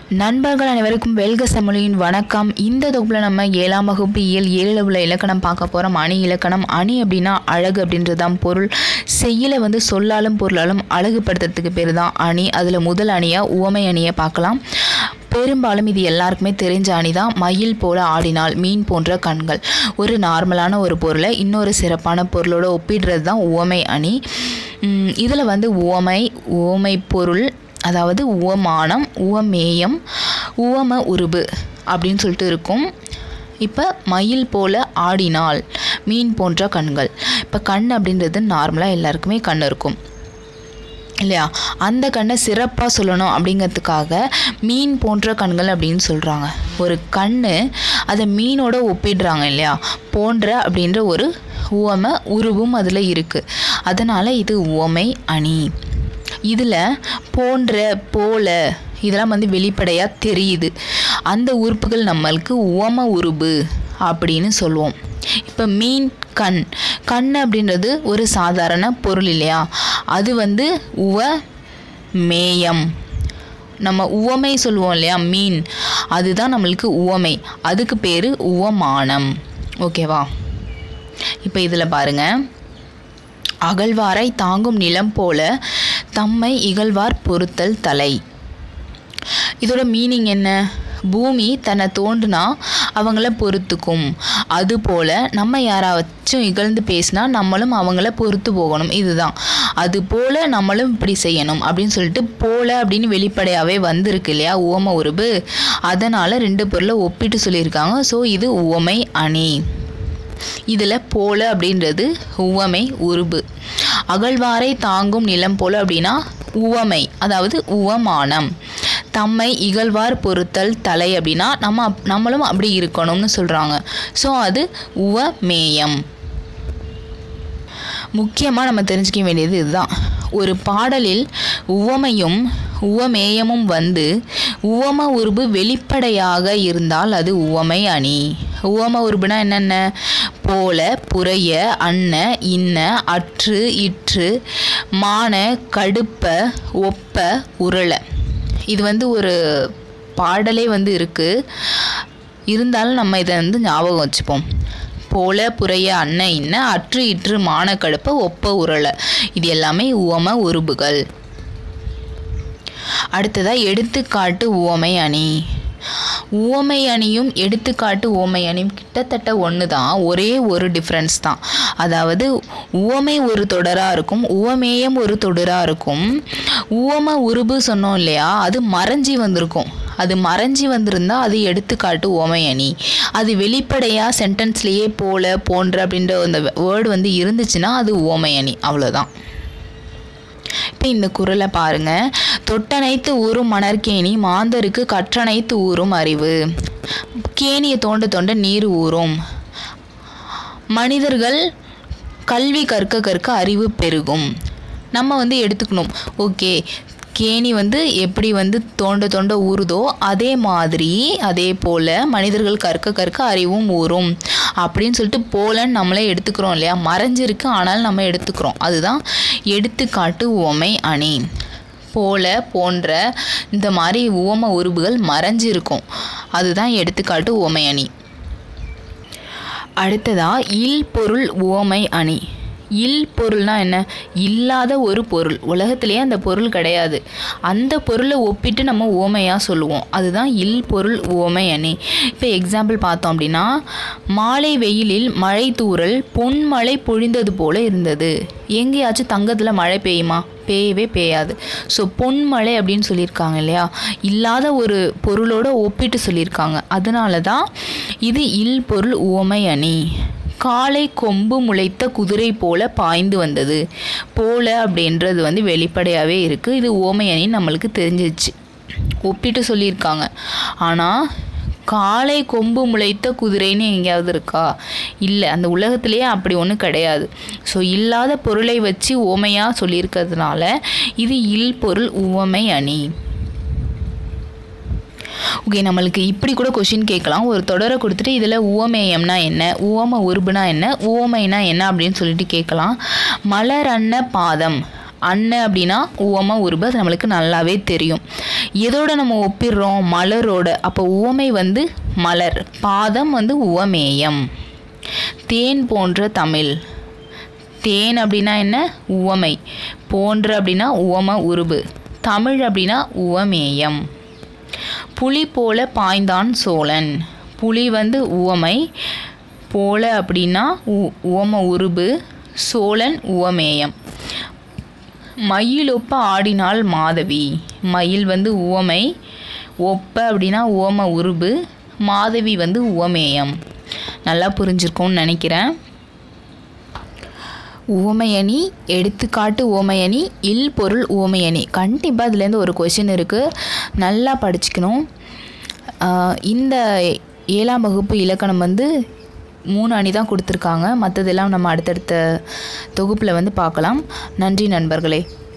நண்பர்கள் அனைவருக்கும் வெல்க செம்மொழியின் வணக்கம். இந்த தொகுப்பில் நம்ம 7ஆம் வகுப்பு இயல் 7ல் உள்ள இலக்கணம் பார்க்க போகிறோம். அணி இலக்கணம். அணி அப்படின்னா அழகு அப்படின்றது தான் பொருள். செய்யலை சொல்லாலும் பொருளாலும் அழகுபடுத்துறதுக்கு பேர் தான் அணி. அதில் முதல் அணியாக உவமை அணியை பார்க்கலாம். பெரும்பாலும் இது எல்லாருக்குமே தெரிஞ்ச அணி தான். மயில் போல ஆடினால், மீன் போன்ற கண்கள். ஒரு நார்மலான ஒரு பொருளை இன்னொரு சிறப்பான பொருளோட ஒப்பிடுறது தான் உவமை அணி. இதில் உவமை பொருள், அதாவது உவமானம், உவமேயம், உவம உருபு அப்படின்னு சொல்லிட்டு இருக்கும். இப்போ மயில் போல ஆடினால், மீன் போன்ற கண்கள். இப்போ கண் அப்படின்றது நார்மலாக எல்லாருக்குமே கண் இருக்கும் இல்லையா? அந்த கண்ணை சிறப்பாக சொல்லணும் அப்படிங்கிறதுக்காக மீன் போன்ற கண்கள் அப்படின்னு சொல்கிறாங்க. ஒரு கண் அதை மீனோட ஒப்பிடுறாங்க இல்லையா? போன்ற அப்படின்ற ஒரு உவம உருவும் அதில் இருக்குது. அதனால் இது உவமை அணி. இதில் போன்ற, போல இதெல்லாம் வெளிப்படையாக தெரியுது. அந்த உறுப்புகள் நம்மளுக்கு உவம உருபு அப்படின்னு சொல்லுவோம். இப்போ மீன், கண் அப்படின்றது ஒரு சாதாரண பொருள் இல்லையா? அது உவமேயம். நம்ம உவமை சொல்லுவோம் இல்லையா? மீன், அதுதான் நம்மளுக்கு உவமை. அதுக்கு பேர் உவமானம். ஓகேவா? இப்போ இதில் பாருங்கள். அகழ்வாரை தாங்கும் நிலம் போல தம்மை இகழ்வார் பொறுத்தல் தலை. இதோட மீனிங் என்ன? பூமி தன்னை தோண்டுனா அவங்கள பொறுத்துக்கும். அதுபோல் நம்ம யாராச்சும் இகழ்ந்து பேசினா நம்மளும் அவங்கள பொறுத்து போகணும். இதுதான். அதுபோல் நம்மளும் இப்படி செய்யணும் அப்படின்னு சொல்லிட்டு போல அப்படின்னு வெளிப்படையாகவே வந்திருக்கு இல்லையா உவம உருபு. அதனால் ரெண்டு பொருளை ஒப்பிட்டு சொல்லியிருக்காங்க. ஸோ இது உவமை அணி. இதில் போல அப்படின்றது உவமை உருபு. அகழ்வாரை தாங்கும் நிலம் போல அப்படின்னா உவமை, அதாவது உவமானம். தம்மை இகழ்வார் பொறுத்தல் தலை அப்படின்னா நம்மளும் அப்படி இருக்கணும்னு சொல்கிறாங்க. ஸோ அது உவமேயம். முக்கியமாக நம்ம தெரிஞ்சுக்க வேண்டியது இதுதான். ஒரு பாடலில் உவமையும் உவமேயமும் உவம உருபு வெளிப்படையாக இருந்தால் அது உவமை அணி. உவம உருபுனா என்னென்ன? போல, புரைய, அன்ன, இன்ன, அற்று, இற்று, மான, கடுப்ப, ஒப்ப, உருள. இது ஒரு பாடலே இருக்குது. இருந்தாலும் நம்ம இதை ஞாபகம் வச்சுப்போம். போல, புரைய, அன்ன, இன்ன, அற்று, இற்று, மான, கடுப்ப, ஒப்ப, உருள. இது எல்லாமே உவம உருபுகள். அடுத்ததாக எடுத்துக்காட்டு உவமை அணி. உவமை அணியும் எடுத்துக்காட்டு உவமை அணியும் கிட்டத்தட்ட ஒன்று தான். ஒரே ஒரு டிஃப்ரென்ஸ் தான். அதாவது உவமை ஒரு தொடராக இருக்கும், உவமேயம் ஒரு தொடராக இருக்கும். உவம உருபு சொன்னோம் இல்லையா? அது மறைஞ்சி வந்திருக்கும். அது மறைஞ்சி வந்திருந்தால் அது எடுத்துக்காட்டு உவமை அணி. அது வெளிப்படையாக சென்டென்ஸ்லேயே போல, போன்ற அப்படின்ற அந்த வேர்டு இருந்துச்சுன்னா அது உவமை அணி. அவ்வளோதான். இப்போ இந்த குறளை பாருங்கள். தொட்டனைத்து ஊறும் மணற்கேணி மாந்தருக்கு கற்றனைத்து ஊறும் அறிவு. கேணியை தோண்ட நீர் ஊறும். மனிதர்கள் கல்வி கற்க கற்க அறிவு பெருகும். நம்ம எடுத்துக்கணும். ஓகே, கேணி எப்படி தோண்ட ஊறுதோ அதே போல் மனிதர்கள் கற்க கற்க அறிவும் ஊறும் அப்படின்னு சொல்லிட்டு போலன்னு நம்மளே எடுத்துக்கிறோம் இல்லையா? மறைஞ்சிருக்கு ஆனாலும் நம்ம எடுத்துக்கிறோம். அதுதான் எடுத்துக்காட்டு உவமை அணி. போல, போன்ற இந்த மாதிரி உவம உருபுகள் மறைஞ்சிருக்கும். அதுதான் எடுத்துக்காட்டு உவமை அணி. அடுத்ததா இல் பொருள் உவமை அணி. இல் பொருள்னா என்ன? இல்லாத ஒரு பொருள். உலகத்திலேயே அந்த பொருள் கிடையாது. அந்த பொருளை ஒப்பிட்டு நம்ம உவமையாக சொல்லுவோம். அதுதான் இல் பொருள் உவமை அணி. இப்போ எக்ஸாம்பிள் பார்த்தோம் அப்படின்னா, மாலை வெயிலில் மழை தூறல் பொன்மழை பொழிந்தது போல இருந்தது. எங்கேயாச்சும் தங்கத்தில் மழை பெய்யுமா? பெய்யவே பெய்யாது. ஸோ பொன்மழை அப்படின்னு சொல்லியிருக்காங்க இல்லையா? இல்லாத ஒரு பொருளோட ஒப்பிட்டு சொல்லியிருக்காங்க. அதனால தான் இது இல் பொருள் உவமை அணி. காலை கொம்பு முளைத்த குதிரை போல பாய்ந்து வந்தது. போல அப்படின்றது வெளிப்படையாகவே இருக்குது. இது உவமை அணி நம்மளுக்கு தெரிஞ்சிச்சு. ஒப்பிட்டு சொல்லியிருக்காங்க. ஆனால் காலை கொம்பு முளைத்த குதிரைன்னு எங்கேயாவது இருக்கா? இல்லை. அந்த உலகத்திலேயே அப்படி ஒன்றும் கிடையாது. ஸோ இல்லாத பொருளை வச்சு உவமையாக சொல்லியிருக்கிறதுனால இது இல் பொருள் உவமை அணி. ஓகே, நம்மளுக்கு இப்படி கூட கொஷின் கேட்கலாம். ஒரு தொடரை கொடுத்துட்டு இதில் உவமேயம்னா என்ன, உவம உருபுனா என்ன, உவமைனா என்ன அப்படின்னு சொல்லிட்டு கேட்கலாம். மலர் அன்ன பாதம் அன்ன அப்படின்னா உவம உருபு, அது நம்மளுக்கு நல்லாவே தெரியும். எதோட நம்ம ஒப்பிடுறோம்? மலரோட. அப்போ உவமை வந்து மலர். பாதம் வந்து உவமேயம். தேன் போன்ற தமிழ். தேன் அப்படின்னா என்ன? உவமை. போன்ற அப்படின்னா உவம உருபு. தமிழ் அப்படின்னா உவமேயம். புலி போல பாய்ந்தான் சோழன். புலி வந்து உவமை. போல அப்படின்னா உவம உருபு. சோழன் உவமேயம். மயிலொப்ப ஆடினாள் மாதவி. மயில் வந்து உவமை. ஒப்ப அப்படின்னா உவம உருபு. மாதவி வந்து உவமேயம். நல்லா புரிஞ்சிருக்கும்னு நினைக்கிறேன். உவமையணி, எடுத்துக்காட்டு உவமையணி, இல் பொருள் உவமையணி. கண்டிப்பாக இதுலேருந்து ஒரு கொஷின் இருக்குது, நல்லா படிச்சுக்கணும். இந்த 7ஆம் வகுப்பு இலக்கணம் வந்து 3 அணி தான் கொடுத்துருக்காங்க. மற்றதெல்லாம் நம்ம அடுத்தடுத்த தொகுப்பில் வந்து பார்க்கலாம். நன்றி நண்பர்களே.